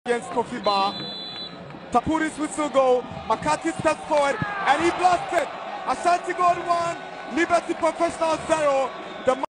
against Kofi Bar. Tapuri's whistle go. McCarthy steps forward and he blasts it. Ashanti Gold 1, Liberty Professional 0.